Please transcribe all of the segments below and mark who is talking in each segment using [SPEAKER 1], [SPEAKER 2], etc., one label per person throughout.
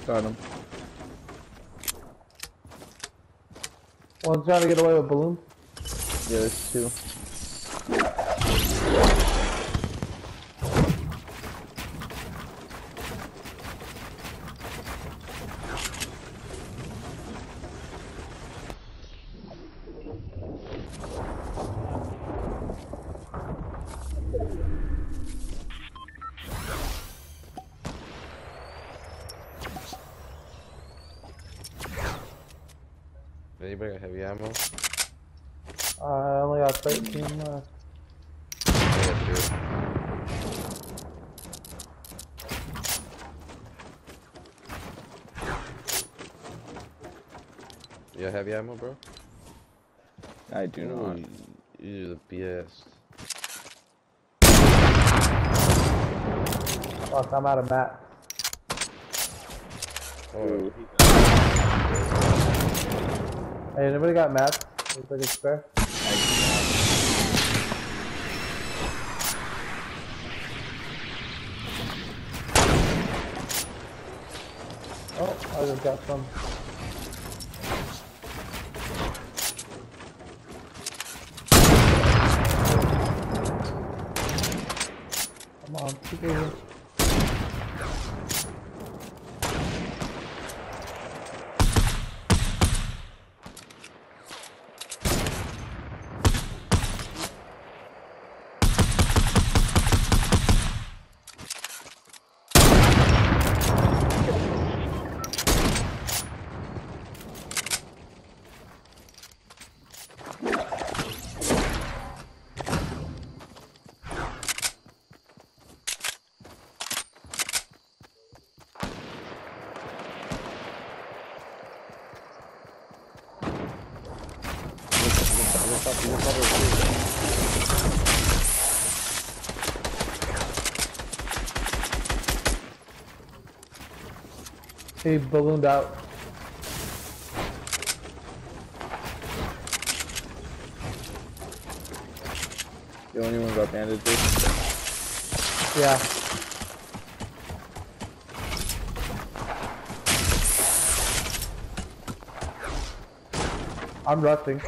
[SPEAKER 1] Got him.
[SPEAKER 2] One's trying to get away with balloon.
[SPEAKER 1] Yeah, there's two.
[SPEAKER 3] Anybody got heavy ammo?
[SPEAKER 2] I only got 13 left.
[SPEAKER 3] I got two. You got heavy ammo, bro?
[SPEAKER 1] I do not.
[SPEAKER 3] You're the BS.
[SPEAKER 2] Fuck, I'm out of mats.
[SPEAKER 3] Oh.
[SPEAKER 2] Hey, anybody got mats? Looks like it's spare. Oh, I just got some. Come on, keep it here. He ballooned out.
[SPEAKER 1] The only one got bandages.
[SPEAKER 2] Yeah. I'm rushing.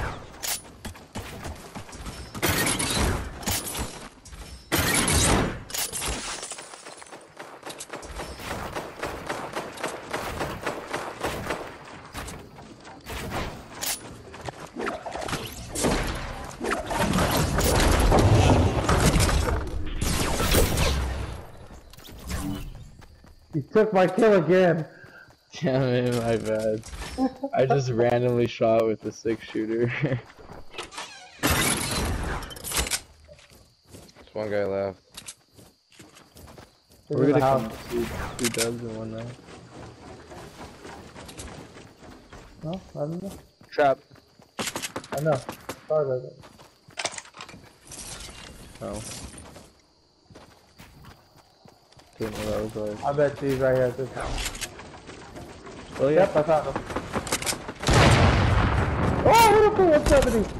[SPEAKER 2] He took my kill again.
[SPEAKER 1] Damn it, my bad. I just randomly shot with a 6-shooter.
[SPEAKER 3] There's one guy left.
[SPEAKER 1] We're gonna come two dubs and one now.
[SPEAKER 2] No, I don't know.
[SPEAKER 1] Trap.
[SPEAKER 2] I know. Sorry about that.
[SPEAKER 1] Oh. Didn't know that was like.
[SPEAKER 2] I bet he's right here at this house.
[SPEAKER 1] Oh yeah.
[SPEAKER 2] Yep, I found him. Oh, what up, 170?